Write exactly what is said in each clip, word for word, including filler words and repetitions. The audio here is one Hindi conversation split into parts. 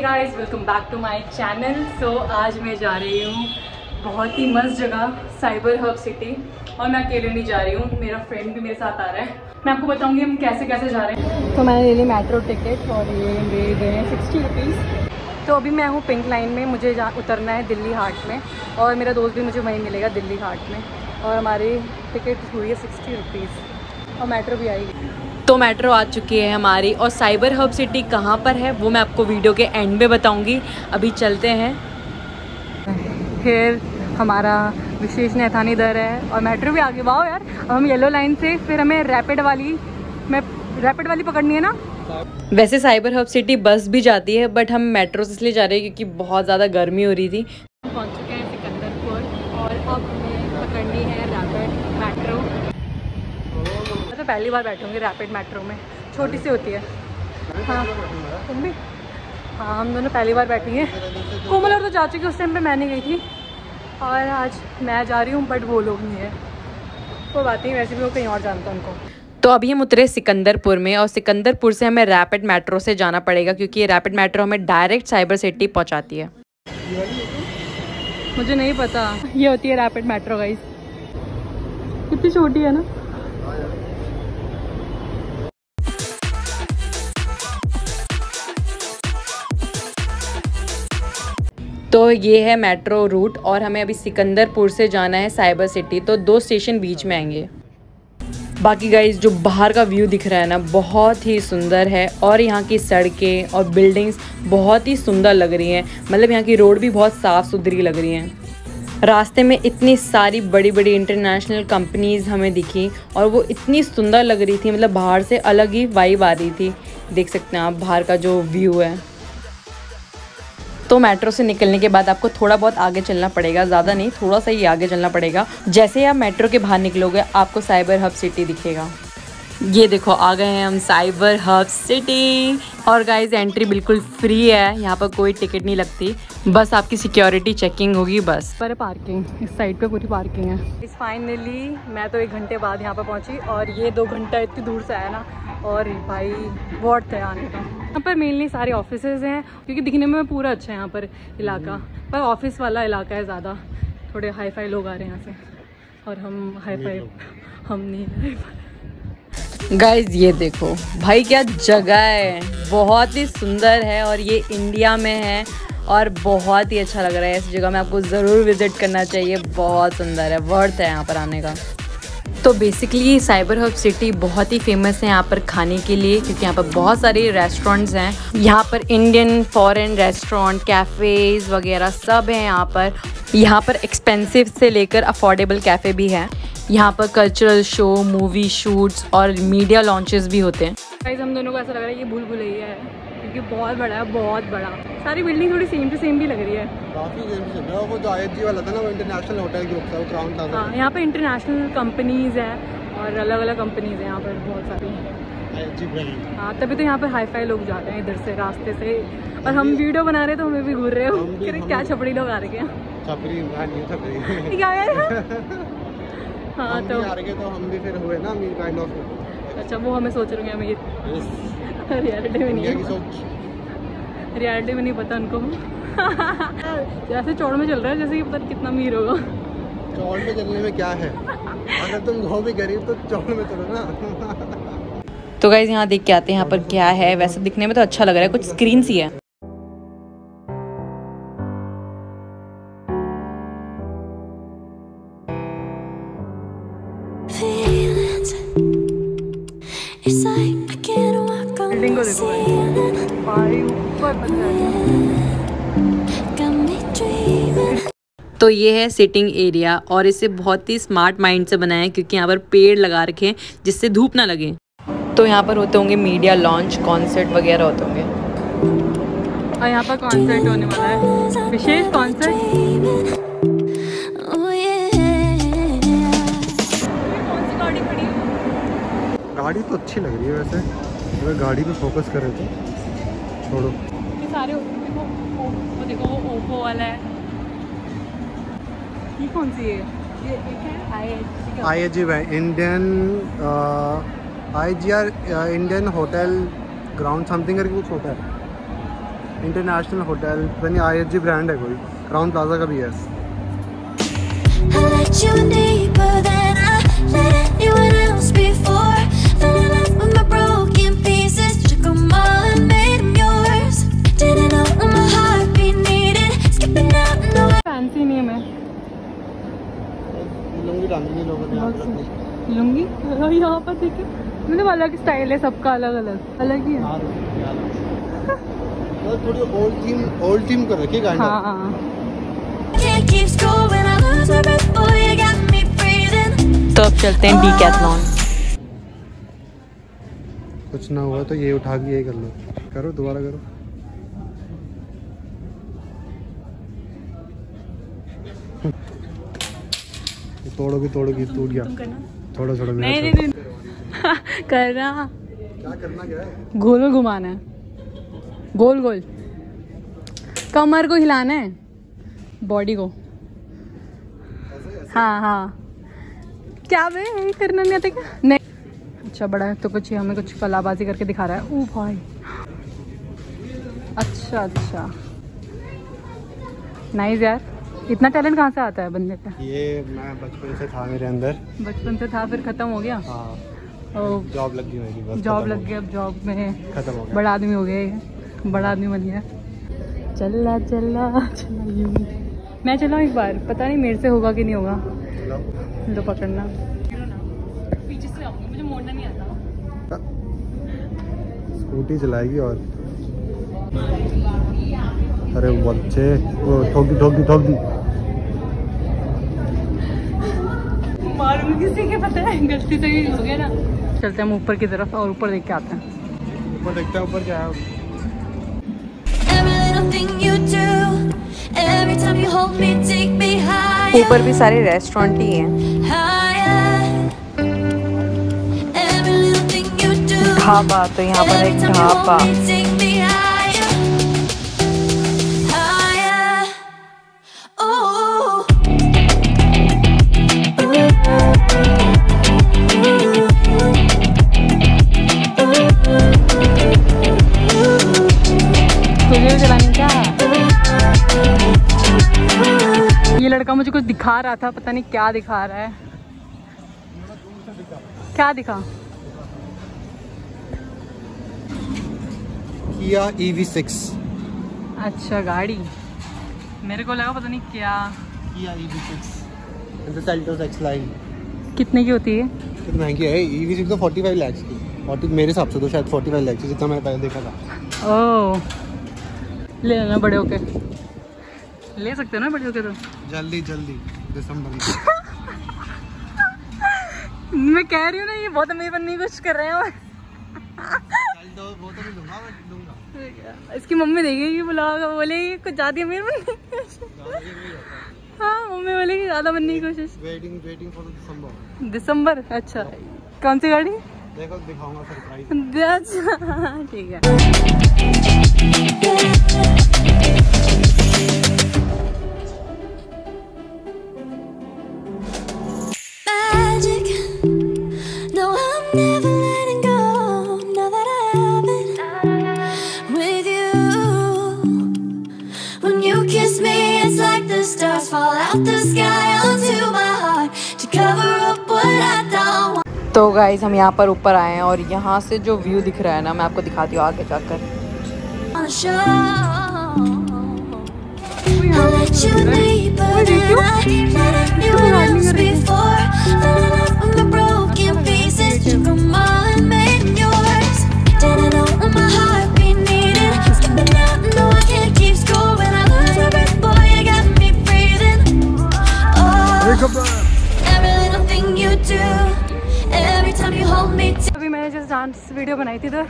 Guys, welcome back to my channel. So आज मैं जा रही हूँ बहुत ही मस्त जगह साइबर हब सिटी, और मैं अकेले नहीं जा रही हूँ, मेरा फ्रेंड भी मेरे साथ आ रहा है। मैं आपको बताऊँगी हम कैसे कैसे जा रहे हैं। तो मैंने ले ली मेट्रो टिकट और ये ले गए हैं सिक्सटी रुपीज़। तो अभी मैं हूँ पिंक लाइन में, मुझे जा उतरना है दिल्ली हाट में, और मेरा दोस्त भी मुझे वहीं मिलेगा दिल्ली हाट में, और हमारी टिकट हुई है सिक्सटी रुपीज़ और मेट्रो भी आएगी। तो मेट्रो आ चुकी है हमारी, और साइबर हब सिटी कहाँ पर है वो मैं आपको वीडियो के एंड में बताऊंगी। अभी चलते हैं। फिर हमारा विशेष नैथानी दर है और मेट्रो भी आगे। वाओ यार, अब हम येलो लाइन से फिर हमें रैपिड वाली मैं रैपिड वाली पकड़नी है ना। वैसे साइबर हब सिटी बस भी जाती है, बट हम मेट्रो से इसलिए जा रहे हैं क्योंकि बहुत ज़्यादा गर्मी हो रही थी। हम पहुँच चुके हैं सिकंदरपुर, और अब हमें पकड़नी है रैपिड मेट्रो। तो पहली बार बैठूंगी रैपिड मेट्रो में, छोटी सी होती है। हाँ तुम भी? हाँ हम दोनों पहली बार बैठी हैं। कोमल और तो जा चुकी, उस टाइम पे मैं नहीं गई थी, और आज मैं जा रही हूँ, बट वो लोग नहीं है। वो बात नहीं, वैसे भी वो कहीं और जानता उनको। तो अभी हम उतरे सिकंदरपुर में, और सिकंदरपुर से हमें रैपिड मेट्रो से जाना पड़ेगा, क्योंकि ये रैपिड मेट्रो हमें डायरेक्ट साइबर सिटी पहुँचाती है। मुझे नहीं पता ये होती है रैपिड मेट्रो। गाइस कितनी छोटी है ना। तो ये है मेट्रो रूट, और हमें अभी सिकंदरपुर से जाना है साइबर सिटी। तो दो स्टेशन बीच में आएंगे। बाकी गाइस जो बाहर का व्यू दिख रहा है ना, बहुत ही सुंदर है, और यहाँ की सड़कें और बिल्डिंग्स बहुत ही सुंदर लग रही हैं। मतलब यहाँ की रोड भी बहुत साफ़ सुथरी लग रही हैं। रास्ते में इतनी सारी बड़ी बड़ी इंटरनेशनल कंपनीज़ हमें दिखी, और वो इतनी सुंदर लग रही थी। मतलब बाहर से अलग ही वाइब आ रही थी। देख सकते हैं आप बाहर का जो व्यू है। तो मेट्रो से निकलने के बाद आपको थोड़ा बहुत आगे चलना पड़ेगा, ज़्यादा नहीं, थोड़ा सा ही आगे चलना पड़ेगा। जैसे ही आप मेट्रो के बाहर निकलोगे आपको साइबर हब सिटी दिखेगा। ये देखो आ गए हैं हम साइबर हब सिटी। और गाइस एंट्री बिल्कुल फ्री है, यहाँ पर कोई टिकट नहीं लगती, बस आपकी सिक्योरिटी चेकिंग होगी बस। पर पार्किंग इस साइड पे पूरी पार्किंग है। इस फाइनली मैं तो एक घंटे बाद यहाँ पर पहुँची, और ये दो घंटा इतनी दूर से आया ना, और भाई वर्थ है आने का। यहाँ पर मेनली सारे ऑफिसेज हैं, क्योंकि दिखने में पूरा अच्छा है यहाँ पर इलाका, पर ऑफिस वाला इलाका है ज़्यादा। थोड़े हाई फाई लोग आ रहे हैं यहाँ से, और हम हाई फाई हम नहीं। गाइज ये देखो भाई क्या जगह है, बहुत ही सुंदर है, और ये इंडिया में है, और बहुत ही अच्छा लग रहा है। इस जगह में आपको ज़रूर विज़िट करना चाहिए, बहुत सुंदर है, वर्थ है यहाँ पर आने का। तो बेसिकली साइबर हब सिटी बहुत ही फेमस है यहाँ पर खाने के लिए, क्योंकि यहाँ पर बहुत सारे रेस्टोरेंट्स हैं। यहाँ पर इंडियन फॉरेन रेस्टोरेंट, कैफ़ेज़ वगैरह सब हैं यहाँ पर। यहाँ पर एक्सपेंसिव से लेकर अफोर्डेबल कैफ़े भी है। यहाँ पर कल्चरल शो, मूवी शूट्स और मीडिया लॉन्चेस भी होते हैं। गाइस हम दोनों को ऐसा लग रहा है ये भूल भुलैया है, क्योंकि बहुत बड़ा है, बहुत बड़ा। सारी बिल्डिंग थोड़ी सेम टू सेम भी लग रही है। काफी सेम टू सेम है। वो जो आई एच जी वाला था ना, वो इंटरनेशनल होटल ग्रुप था, वो क्राउन प्लाजा। हाँ यहाँ पे इंटरनेशनल कंपनीज हैं, और अलग अलग कंपनीज हैं यहाँ पर बहुत सारी। I H G brand. हाँ तभी तो यहाँ पर हाई फाई लोग जाते हैं इधर से रास्ते से, और हम वीडियो बना रहे तो हमें भी घूर रहे हो। क्या छपड़ी लोग आ रहे हैं। छपड़ी क्या है। हाँ तो आ रहे तो हम भी फिर हुए ना मीर काइंड ऑफ। अच्छा वो हमें सोच रहे हैं, हमें ये रियलिटी में नहीं है, रियलिटी में नहीं पता उनको। जैसे चौड़ में चल रहा है, जैसे कि पता कितना अमीर होगा। चौड़ में चलने में क्या है, अगर तुम हो भी गरीब तो चौड़ में चलो ना। तो गाइस यहाँ देख के आते हैं यहाँ पर क्या है। वैसे दिखने में तो अच्छा लग रहा है, कुछ स्क्रीन सी है। बिल्डिंग को देखो भाई, ऊपर बन रहा है। तो ये है सिटिंग एरिया, और इसे बहुत ही स्मार्ट माइंड से बनाया है, क्योंकि यहाँ पर पेड़ लगा रखे हैं जिससे धूप ना लगे। तो यहाँ पर होते होंगे मीडिया लॉन्च, कॉन्सर्ट वगैरह होते होंगे, और यहाँ पर कॉन्सर्ट होने वाला है, विशेष कॉन्सर्ट। गाड़ी तो अच्छी लग रही है वैसे, अगर गाड़ी पे फोकस करें तो छोड़ो। ये सारे देखो, वो देखो वो ओप्पो वाला है। ये कौन सी है? ये एक है I H G. I H G Indian I G R Indian hotel ground something करके कुछ होता है। इंटरनेशनल होटल, पता नहीं आई एच जी ब्रांड है कोई, क्राउन प्लाजा का भी है। फैंसी नहीं है मैं लुंगी डालनी लोगों ने लुंगी यहाँ पर देखिए, मतलब अलग स्टाइल है सबका, अलग अलग अलग ही है। थोड़ी ओल्ड थीम ओल्ड थीम कर रखी है। हाँ हाँ। तो अब चलते हैं डीकैथलॉन। कुछ ना हुआ तो ये उठा के ये कर लो, करो दोबारा करो। तोड़ोगी तोड़ोगी टूट गया। थोड़ा थोड़ा नहीं नहीं नहीं करना क्या करना क्या है? गोल गोल घुमाना है, गोल गोल कमर को हिलाना है, बॉडी को। हाँ हाँ क्या बे यही करना नहीं आता क्या? नहीं अच्छा बड़ा है तो कुछ हमें कुछ कलाबाजी करके दिखा रहा है। ओ भाई अच्छा अच्छा नाइस यार, इतना टैलेंट कहाँ से आता है बंदे का? ये मैं बचपन से था मेरे अंदर। बचपन से था फिर खत्म हो गया? हाँ ओ, जॉब लग गई मेरी, बस जॉब लग गया, अब जॉब में खत्म हो गया, बड़ा आदमी हो गया ये, बड़ा आदमी बन गया। चला चला चला यूं मैं चलाऊँ एक बार, पता नहीं मेरे से होगा कि नहीं होगा। लो पकड़ना, पीछे से आऊंगी, मुझे मोड़ना नहीं आता। स्कूटी चलाएगी और अरे वो बहुत अच्छे, वो ठोक दी ठोक दी ठोक दी। मारूंगी किसी के, पता है गलती से ही हो गया ना। चलते हैं हम ऊपर की तरफ और ऊपर देख के आते हैं। ऊपर देखते हैं ऊपर क्या है। ऊपर भी सारे रेस्टोरेंट ही हैं। ढाबा, तो यहाँ पर एक ढाबा। ये लड़का मुझे कुछ दिखा रहा था, पता नहीं क्या दिखा रहा है। क्या दिखा? किया ई वी सिक्स। अच्छा गाड़ी, मेरे को लगा पता नहीं क्या। Kia E V six Seltos X line. कितने की होती है? कितनी महंगी है ई वी सिक्स तो पैंतालीस लाख की, और मेरे हिसाब से तो शायद पैंतालीस लाख की, जितना मैंने पहले देखा था। ओह ले लेना बड़े होके, ले सकते हो ना बड़े होके तो। जल्दी जल्दी दिसंबर में। मैं कह रही हूँ ना ये बहुत अमीर बनने की कोशिश कर रहे हैं। वो तो नहीं दूंगा, मैं दूंगा। इसकी मम्मी देखेगी बुलाओगा, बोलेगी कुछ ज्यादा अमीर बनने की कोशिश। हाँ मम्मी बोलेगी ज्यादा बनने की कोशिश। Waiting waiting for December. दिसंबर अच्छा, कौन सी गाड़ी? देखो दिखाऊंगा सरप्राइज। अच्छा ठीक है। तो गाइज हम यहाँ पर ऊपर आए हैं और यहाँ से जो व्यू दिख रहा है ना, मैं आपको दिखाती हूँ आगे जाकर। अभी मैंने जैसे डांस वीडियो बनाई थी तो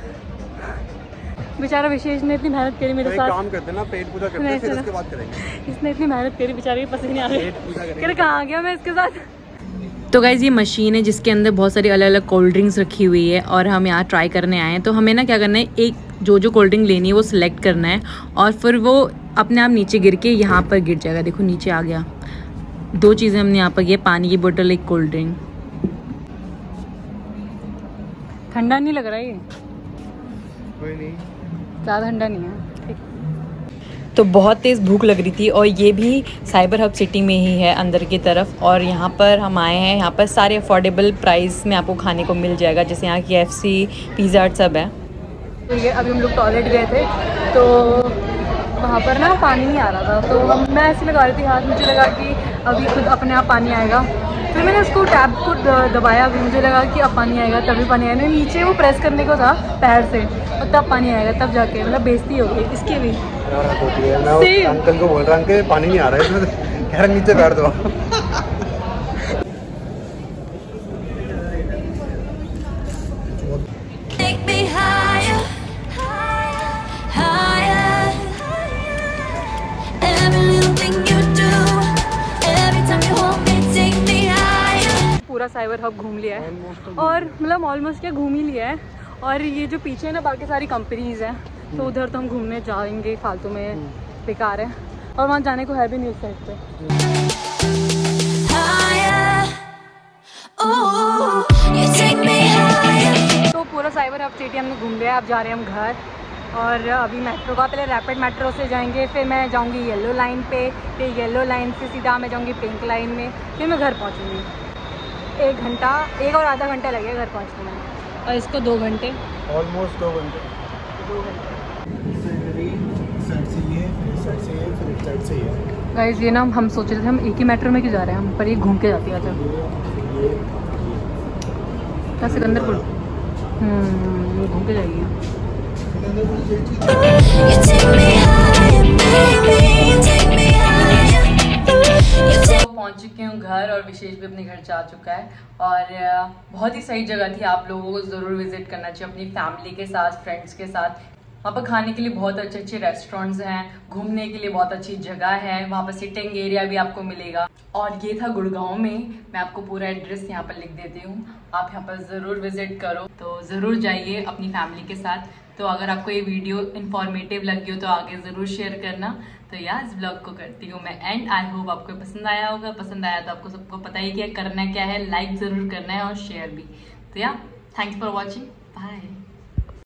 बेचारा विशेष ने इतनी मेहनत करी मेरे साथ। काम करते ना, पेट पूजा करते हैं फिर उसके बाद करेंगे। इसने इतनी मेहनत करी, बेचारे के पसीने आ रहे, कह कहाँ आ गया मैं इसके साथ। तो गाइज़ ये मशीन है जिसके अंदर बहुत सारी अलग अलग कोल्ड ड्रिंक्स रखी हुई है और हम यहाँ ट्राई करने आए हैं। तो हमें ना क्या करना है, एक जो जो कोल्ड ड्रिंक लेनी है वो सिलेक्ट करना है और फिर वो अपने आप नीचे गिर के यहाँ पर गिर जाएगा। देखो नीचे आ गया। दो चीज़ें हमने यहाँ पर की, पानी की बोतल, एक कोल्ड ड्रिंक। ठंडा नहीं लग रहा है ये? कोई नहीं, ज़्यादा ठंडा नहीं है। ठीक। तो बहुत तेज़ भूख लग रही थी और ये भी साइबर हब सिटी में ही है अंदर की तरफ। और यहाँ पर हम आए हैं, यहाँ पर सारे अफोर्डेबल प्राइस में आपको खाने को मिल जाएगा, जैसे यहाँ की एफ सी पिज़्ज़ा हट सब है। तो ये अभी हम लोग टॉयलेट गए थे तो वहाँ पर ना पानी नहीं आ रहा था, तो हम मैं ऐसे लगा रही थी हाथ, मुझे लगा कि अभी खुद अपने आप पानी आएगा। फिर मैंने उसको टैप को दबाया, अभी मुझे लगा कि अब पानी आएगा, तभी पानी आएगा। नीचे वो प्रेस करने को था पैर से और तब पानी आएगा, तब जाके मतलब बेइज्जती हो गई इसकी भी। होती है। मैं अंकल को बोल रहा हूँ कि पानी नहीं आ रहा है इसमें, कह रहा नीचे बैठ दो। पूरा साइबर हब घूम लिया है और मतलब ऑलमोस्ट क्या घूम ही लिया है। और ये जो पीछे है ना बाकी सारी कंपनीज हैं, तो उधर तो हम घूमने जाएंगे फालतू में, बेकार है। और वहाँ जाने को है भी नहीं उस साइड पे। तो पूरा साइबर हब सिटी हमने घूम लिया, अब जा रहे हैं हम घर। और अभी मेट्रो का, पहले रैपिड मेट्रो से जाएंगे, फिर मैं जाऊंगी येलो लाइन पे, फिर येलो लाइन से सीधा मैं जाऊंगी पिंक लाइन में, फिर मैं घर पहुंचूंगी। एक घंटा, एक और आधा घंटा लगेगा घर पहुंचने में, और इसको दो घंटे, ऑलमोस्ट दो घंटे दो घंटे साइड से ही है। गाइस ये ना हम सोच रहे थे हम एक ही मेट्रो में क्यों जा रहे हैं हम, पर ये घूम के जाती है। अच्छा क्या सिकंदरपुर, हम्म घूम के जाएगी। पहुंच चुके हूँ घर और विशेष भी अपने घर जा चुका है। और बहुत ही सही जगह थी, आप लोगों को ज़रूर विजिट करना चाहिए अपनी फैमिली के साथ, फ्रेंड्स के साथ। वहाँ पर खाने के लिए बहुत अच्छे अच्छे रेस्टोरेंट्स हैं, घूमने के लिए बहुत अच्छी जगह है, वहाँ पर सिटिंग एरिया भी आपको मिलेगा। और ये था गुड़गांव में, मैं आपको पूरा एड्रेस यहाँ पर लिख देती हूँ, आप यहाँ पर ज़रूर विजिट करो, तो ज़रूर जाइए अपनी फैमिली के साथ। तो अगर आपको ये वीडियो इन्फॉर्मेटिव लगी हो तो आगे ज़रूर शेयर करना। तो यार इस ब्लॉग को करती हूँ मैं एंड, आई होप आपको पसंद आया होगा। पसंद आया तो आपको सबको पता ही क्या करना क्या है, लाइक ज़रूर करना है और शेयर भी। तो यार थैंक्स फॉर वॉचिंग, बाय।